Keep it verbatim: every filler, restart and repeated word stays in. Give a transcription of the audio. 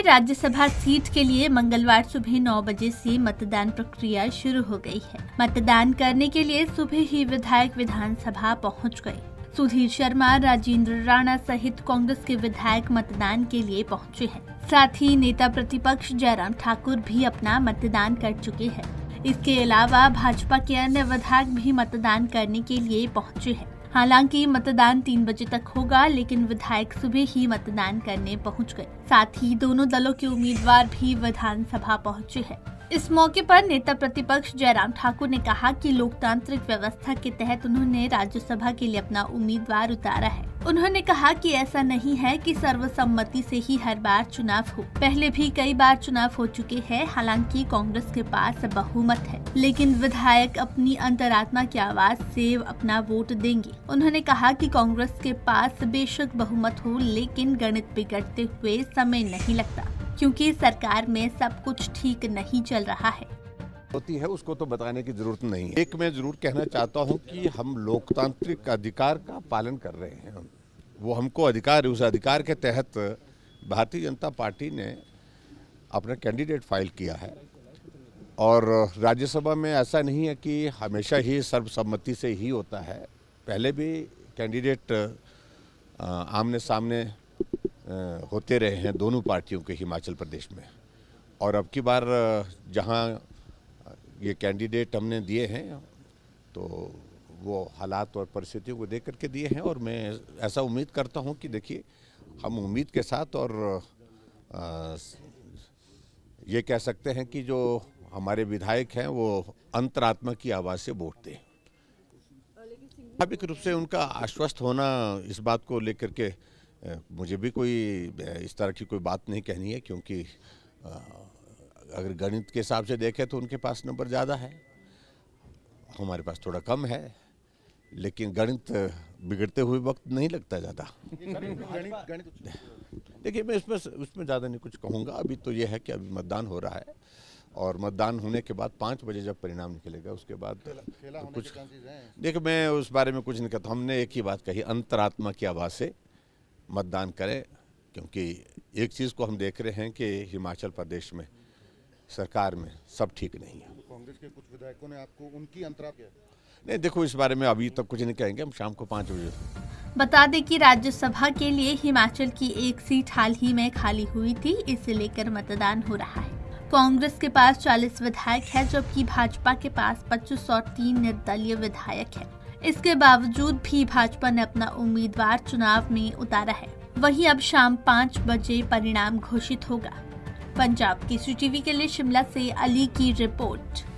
में राज्यसभा सीट के लिए मंगलवार सुबह नौ बजे से मतदान प्रक्रिया शुरू हो गई है। मतदान करने के लिए सुबह ही विधायक विधानसभा पहुंच गए। सुधीर शर्मा, राजेंद्र राणा सहित कांग्रेस के विधायक मतदान के लिए पहुंचे हैं। साथ ही नेता प्रतिपक्ष जयराम ठाकुर भी अपना मतदान कर चुके हैं। इसके अलावा भाजपा के अन्य विधायक भी मतदान करने के लिए पहुंचे हैं। हालांकि मतदान तीन बजे तक होगा, लेकिन विधायक सुबह ही मतदान करने पहुंच गए। साथ ही दोनों दलों के उम्मीदवार भी विधानसभा पहुंचे हैं। इस मौके पर नेता प्रतिपक्ष जयराम ठाकुर ने कहा कि लोकतांत्रिक व्यवस्था के तहत उन्होंने राज्यसभा के लिए अपना उम्मीदवार उतारा है। उन्होंने कहा कि ऐसा नहीं है कि सर्वसम्मति से ही हर बार चुनाव हो। पहले भी कई बार चुनाव हो चुके हैं। हालांकि कांग्रेस के पास बहुमत है, लेकिन विधायक अपनी अंतरात्मा की आवाज से अपना वोट देंगे। उन्होंने कहा कि कांग्रेस के पास बेशक बहुमत हो, लेकिन गणित बिगड़ते हुए समय नहीं लगता, क्योंकि सरकार में सब कुछ ठीक नहीं चल रहा है। होती है उसको तो बताने की जरूरत नहीं है। एक मैं जरूर कहना चाहता हूं कि हम लोकतांत्रिक अधिकार का पालन कर रहे हैं। वो हमको अधिकार, उस अधिकार के तहत भारतीय जनता पार्टी ने अपना कैंडिडेट फाइल किया है। और राज्यसभा में ऐसा नहीं है कि हमेशा ही सर्वसम्मति से ही होता है। पहले भी कैंडिडेट आमने सामने होते रहे हैं दोनों पार्टियों के हिमाचल प्रदेश में। और अब की बार जहां ये कैंडिडेट हमने दिए हैं तो वो हालात और परिस्थितियों को देख करके दिए हैं। और मैं ऐसा उम्मीद करता हूं कि देखिए, हम उम्मीद के साथ और आ, ये कह सकते हैं कि जो हमारे विधायक हैं वो अंतरात्मा की आवाज़ से वोट दें। स्वाभाविक रूप से उनका आश्वस्त होना, इस बात को लेकर के मुझे भी कोई इस तरह की कोई बात नहीं कहनी है, क्योंकि अगर गणित के हिसाब से देखें तो उनके पास नंबर ज़्यादा है, हमारे पास थोड़ा कम है। लेकिन गणित बिगड़ते हुए वक्त नहीं लगता ज़्यादा। देखिए, मैं इसमें उसमें ज़्यादा नहीं कुछ कहूँगा। अभी तो ये है कि अभी मतदान हो रहा है, और मतदान होने के बाद पाँच बजे जब परिणाम निकलेगा उसके बाद तो कुछ देखिए, मैं उस बारे में कुछ नहीं कहता। हमने एक ही बात कही, अंतरात्मा की आवाज़ से मतदान करें, क्योंकि एक चीज़ को हम देख रहे हैं कि हिमाचल प्रदेश में सरकार में सब ठीक नहीं है। कांग्रेस के कुछ विधायकों ने आपको उनकी अंतरात्मा क्या? नहीं, देखो, इस बारे में अभी तक कुछ नहीं कहेंगे, हम शाम को पाँच बजे। बता दें कि राज्यसभा के लिए हिमाचल की एक सीट हाल ही में खाली हुई थी। इसे लेकर मतदान हो रहा है। कांग्रेस के पास चालीस विधायक है, जबकि भाजपा के पास पच्चीस और तीन निर्दलीय विधायक है। इसके बावजूद भी भाजपा ने अपना उम्मीदवार चुनाव में उतारा है। वहीं अब शाम पाँच बजे परिणाम घोषित होगा। पंजाब केसरी टीवी के लिए शिमला से अली की रिपोर्ट।